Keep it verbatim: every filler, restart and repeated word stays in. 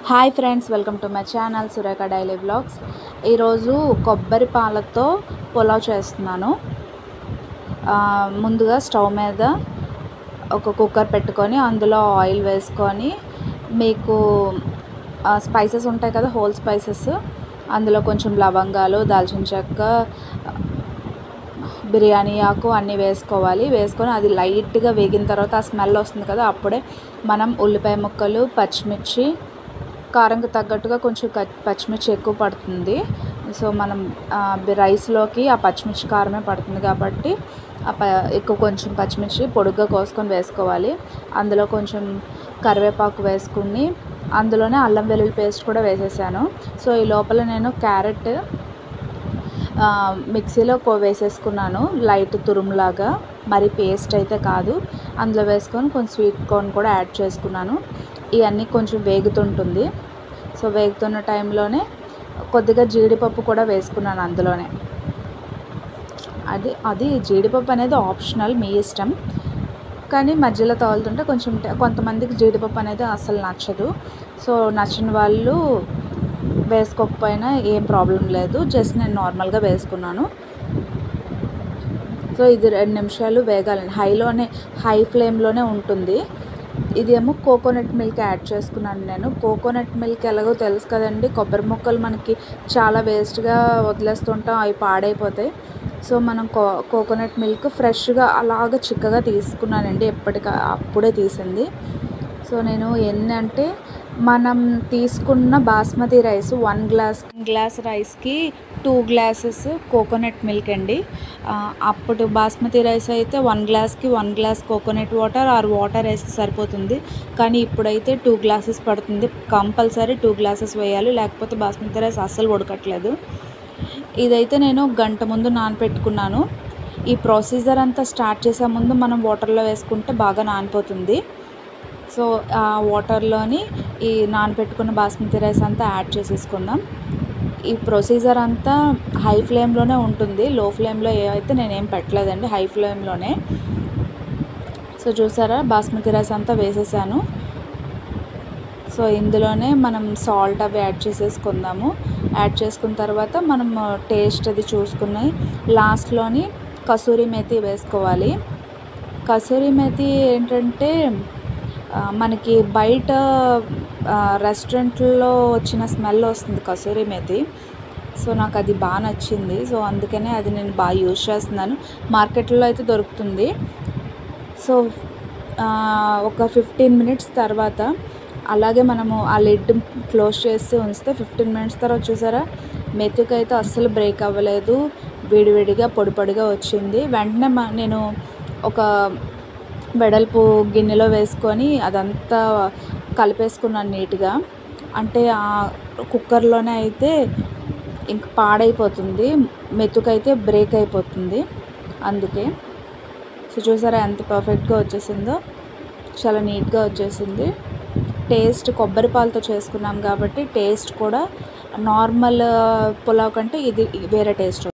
Hi friends, welcome to my channel Surekha daily vlogs. ఈరోజు కొబ్బరి పాలతో పులావ్ చేస్తున్నాను. ముందుగా స్టవ్ మీద ఒక కుక్కర్ పెట్టుకొని అందులో ఆయిల్ వేసుకొని, మీకు స్పైసెస్ ఉంటాయి కదా, హోల్ స్పైసెస్, అందులో కొంచెం లవంగాలు, దాల్చిన చెక్క, బిర్యానీ ఆకు అన్నీ వేసుకోవాలి. వేసుకొని అది లైట్గా వేగిన తర్వాత ఆ స్మెల్ వస్తుంది కదా, అప్పుడే మనం ఉల్లిపాయ ముక్కలు, పచ్చిమిర్చి, కారంకి తగ్గట్టుగా కొంచెం పచ్చిమిర్చి ఎక్కువ పడుతుంది. సో మనం రైస్లోకి ఆ పచ్చిమిర్చి కారమే పడుతుంది కాబట్టి ఆ ప ఎక్కువ కొంచెం పచ్చిమిర్చి పొడుగ్గా కోసుకొని వేసుకోవాలి. అందులో కొంచెం కరివేపాకు వేసుకుని అందులోనే అల్లం వెల్లుల్లి పేస్ట్ కూడా వేసేసాను. సో ఈ లోపల నేను క్యారెట్ మిక్సీలో కో వేసేసుకున్నాను లైట్ తురుములాగా, మరి పేస్ట్ అయితే కాదు. అందులో వేసుకొని కొంచెం స్వీట్ కార్న్ కూడా యాడ్ చేసుకున్నాను. ఇవన్నీ కొంచెం వేగుతుంటుంది. సో వేగుతున్న టైంలోనే కొద్దిగా జీడిపప్పు కూడా వేసుకున్నాను అందులోనే. అది అది జీడిపప్పు అనేది ఆప్షనల్, మీ ఇష్టం. కానీ మధ్యలో తగులుతుంటే కొంచెం, కొంతమందికి జీడిపప్పు అనేది అసలు నచ్చదు. సో నచ్చిన వాళ్ళు వేసుకోకపోయినా ఏం ప్రాబ్లం లేదు, జస్ట్ నేను నార్మల్గా వేసుకున్నాను. సో ఇది రెండు నిమిషాలు వేగాలండి, హైలోనే హై ఫ్లేమ్లోనే ఉంటుంది. ఇదేమో కోకోనట్ మిల్క్ యాడ్ చేసుకున్నాను నేను. కోకోనట్ మిల్క్ ఎలాగో తెలుసు కదండి, కొబ్బరి ముక్కలు మనకి చాలా వేస్ట్గా వదిలేస్తుంటాం, అవి పాడైపోతాయి. సో మనం కో కోకోనట్ మిల్క్ ఫ్రెష్గా అలాగ చిక్కగా తీసుకున్నానండి, ఎప్పటికా అప్పుడే తీసింది. సో నేను ఏంటంటే, మనం తీసుకున్న basmati rice one glass glass రైస్కి టూ గ్లాసెస్ కోకోనట్ మిల్క్ అండి. అప్పుడు బాస్మతి రైస్ అయితే వన్ గ్లాస్కి one glass coconut water or water వేస్తే సరిపోతుంది. కానీ ఇప్పుడైతే టూ గ్లాసెస్ పడుతుంది, కంపల్సరీ టూ గ్లాసెస్ వేయాలి, లేకపోతే బాస్మతి రైస్ అస్సలు ఉడకట్లేదు. ఇదైతే నేను గంట ముందు నానపెట్టుకున్నాను. ఈ ప్రొసీజర్ అంతా స్టార్ట్ చేసే ముందు మనం వాటర్లో వేసుకుంటే బాగా నానిపోతుంది. సో ఆ వాటర్లోని ఈ నానబెట్టుకున్న బాస్మతి రైస్ అంతా యాడ్ చేసేసుకుందాం. ఈ ప్రొసీజర్ అంతా హై ఫ్లేమ్లోనే ఉంటుంది, లో ఫ్లేమ్లో అయితే నేనేం పెట్టలేదండి, హై ఫ్లేమ్లోనే. సో చూసారా, బాస్మతి రైస్ అంతా వేసేసాను. సో ఇందులోనే మనం సాల్ట్ అవి యాడ్ చేసేసుకుందాము. యాడ్ చేసుకున్న తర్వాత మనం టేస్ట్ అది చూసుకుని లాస్ట్లోని కసూరి మేతి వేసుకోవాలి. కసూరి మేతి ఏంటంటే, మనకి బయట రెస్టారెంట్లో వచ్చిన స్మెల్ వస్తుంది కసూరి మేతి. సో నాకు అది బాగా నచ్చింది. సో అందుకనే అది నేను బాగా యూజ్ చేస్తున్నాను. మార్కెట్లో అయితే దొరుకుతుంది. సో ఒక ఫిఫ్టీన్ మినిట్స్ తర్వాత అలాగే మనము ఆ లిడ్ క్లోజ్ చేసి ఉంచితే ఫిఫ్టీన్ మినిట్స్ తర్వాత చూసారా, మెతుకు అయితే అస్సలు బ్రేక్ అవ్వలేదు, వేడివేడిగా పొడి పొడిగా వచ్చింది. వెంటనే నేను ఒక వెడల్పు గిన్నెలో వేసుకొని అదంతా కలిపేసుకున్నాను నీట్గా. అంటే ఆ కుక్కర్లోనే అయితే ఇంక పాడైపోతుంది, మెతుకైతే బ్రేక్ అయిపోతుంది అందుకే. సో చూసారా ఎంత పర్ఫెక్ట్గా వచ్చేసిందో, చాలా నీట్గా వచ్చేసింది. టేస్ట్ కొబ్బరి పాలతో చేసుకున్నాం కాబట్టి టేస్ట్ కూడా నార్మల్ పులావ్ కంటే ఇది వేరే టేస్ట్.